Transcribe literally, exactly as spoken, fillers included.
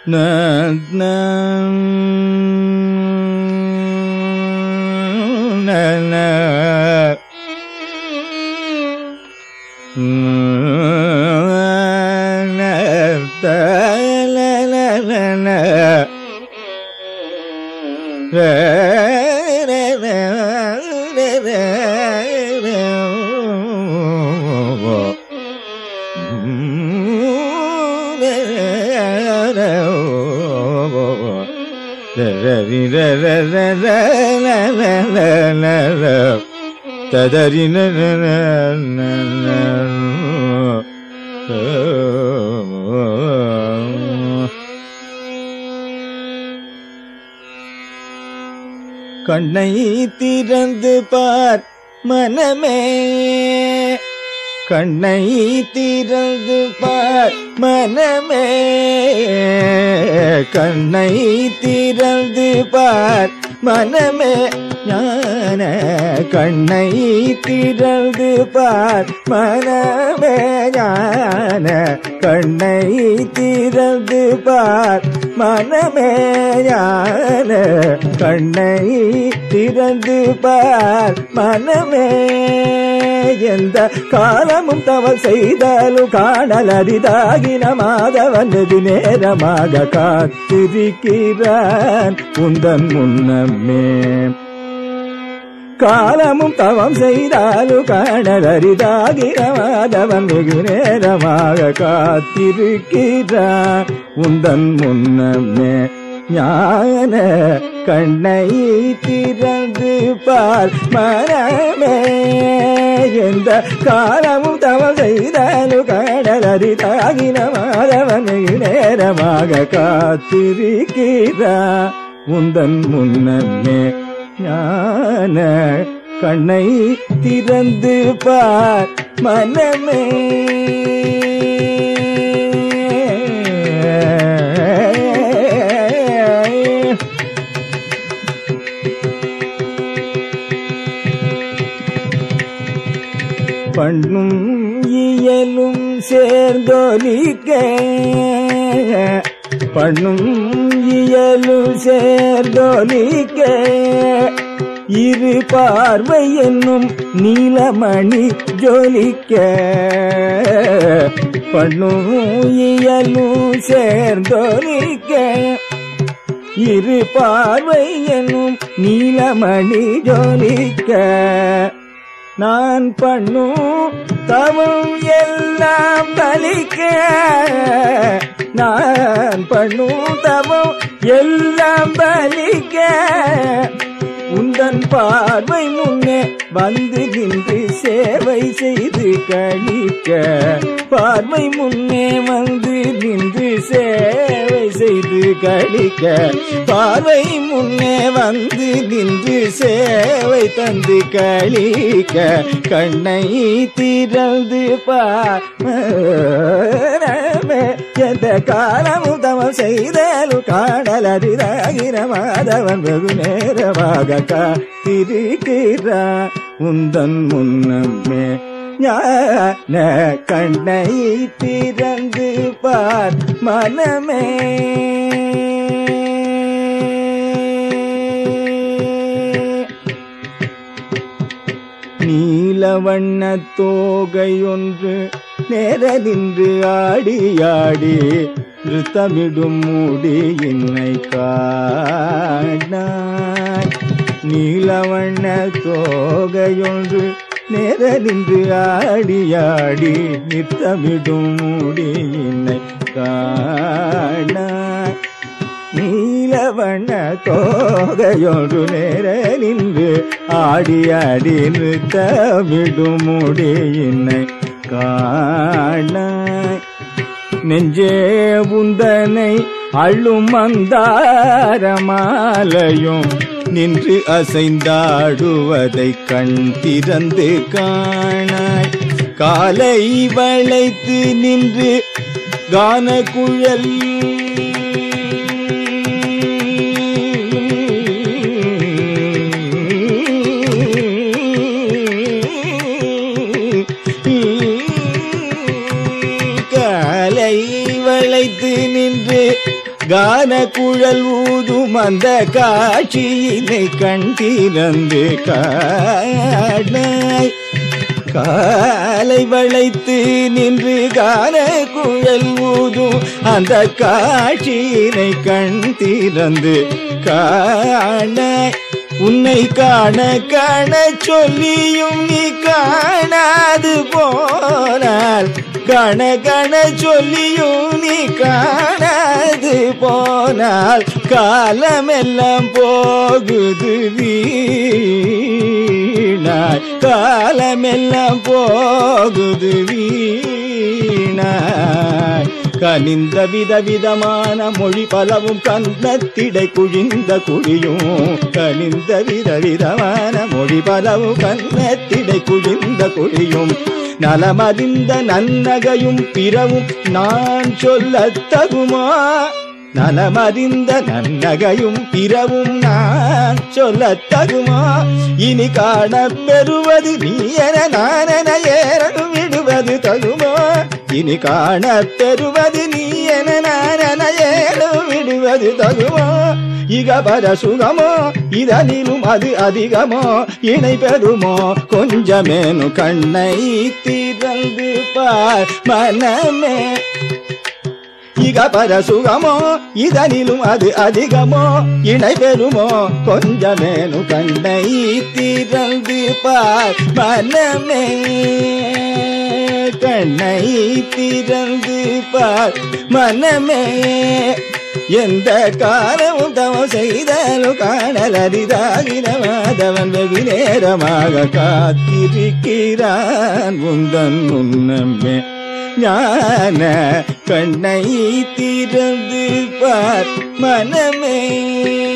ததறின கண்ணை திறந்து பார் மனமே, கண்ணை திறந்து பார் மனமே, கண்ணை திறந்து பார் மனமே ஞான கண்ணை திறந்து பார் மனமே ஞான கண்ணை திறந்து பார் மனமே ஞான கண்ணை திறந்து பார் மனமே. எந்த காலமும் தவ செய்தாலும் காணல் அரிதாகின மாதவன் வெகு நேரமாக காத்திருக்கிறான் உந்தன் முன்னமே. காலமும் தவம் செய்தாலும் காணல் அரிதாகின மாதவன் வெகு நேரமாக காத்திருக்கிறான் உந்தன் முன்னமே. ஞான கண்ணை திறந்து பார் மனமே. எந்த காலமும் தவம் செய்தாலும் கடல் அரிதாகின மாதவன் வெகு நேரமாக காத்திருக்கிறான் உந்தன் முன்னமே. ஞான கண்ணை திறந்து பார் மனமே. பண்ணும் இயலும் சேர்ந்தொலிக்க, பண்ணும் இயலும் சேர்ந்தொலிக்க, இரு பார்வை என்னும் நீலமணி ஜொலிக்க. பண்ணும் இயலும் சேர்ந்தொலிக்க, இரு பார்வை என்னும் நீலமணி ஜொலிக்க. நான் பண்ணும் தவம் எல்லாம் பலிக்க, நான் பண்ணும் தவம் எல்லாம் பலிக்க. உந்தன் பார்வை முன்னே வந்து நின்று சேவை செய்து கழிக்க. பார்வை முன்னே வந்து நின்று சேவை செய்து கழிக்க. பார்வை முன்னே வந்து நின்று சேவை தந்து கழிக்க. கண்ணை திறந்து பார் எந்த காலமும் தவம் செய்தாலும் காணல் அரிதாகின மாதவன் வெகு நேரமாக காத்திருக்கிறான் உந்தன் முன்னமே. ஞான கண்ணை திறந்து பார் மனமே. நீலவண்ண தோகையொன்று நேர நின்று ஆடியாடி நிறுத்தமிடும் மூடி என்னை காணாய். நீலவண்ண தோகையொன்று நேர நின்று ஆடியாடி நிறுத்தமிடும் மூடி என்னை காணாய். நீலவண்ண தோகையொன்று நேர நின்று ஆடியாடி நிறுத்தமிடும் மூடி என்னை காணாய். நெஞ்சே உந்தனை அள்ளும் மந்தாரமாலையும் நின்று அசைந்தாடுவதை கண் திறந்து காணாய். காலை வளைத்து நின்று கான குழல் காலை வளைத்து நின்று கான குழல் ஊதும் அந்த காட்சியினை கண் திறந்து காணாய். காலை வளைத்து நின்று கான குழல் ஊதும் அந்த காட்சியினை கண் திறந்து காணாய். உன்னை காண காண சொல்லியும் நீ காணாது போனால், கண கண சொல்லியும் நீ காணாது போனால், காலமெல்லாம் போகுது வீணாய். காலமெல்லாம் போகுது வீணாய். கனிந்த விதவிதமான மொழி பலவும் கன்னத்திடை குழிந்த குழியும், கனிந்த விதவிதமான மொழி பலவும் கன்னத்திடை குழிந்த குழியும், நலமறிந்த நன்னகையும் பிறவும் நான் சொல்ல தகுமா. நலமறிந்த நன்னகையும் பிறவும் நான் சொல்ல தகுமா. இனி காண பெறுவது நீ என நானென ஏறனும் விடுவது தகுமா. இனி காண பெறுவது நீ என நானென ஏறும் விடுவது தகுமா. இகபர சுகமோ இதனிலும் அது அதிகமோ, இணை பெறுமோ கொஞ்சமேனு கண்ணை திறந்து பார் மனமே. இகபர சுகமோ இதனிலும் அது அதிகமோ, இணை பெறுமோ கொஞ்சமேனு கண்ணை திறந்து பார் மனமே. கண்ணை திறந்து பார் மனமே. எந்த காலமும் தவம் செய்தாலும் காணல் அரிதாகின மாதவன் வெகு நேரமாக காத்திருக்கிறான் உந்தன் முன்னமே. ஞான கண்ணை திறந்து பார் மனமே.